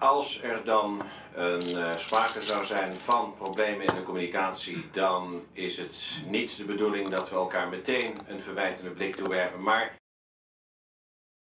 Als er dan sprake zou zijn van problemen in de communicatie, dan is het niet de bedoeling dat we elkaar meteen een verwijtende blik toewerpen. Maar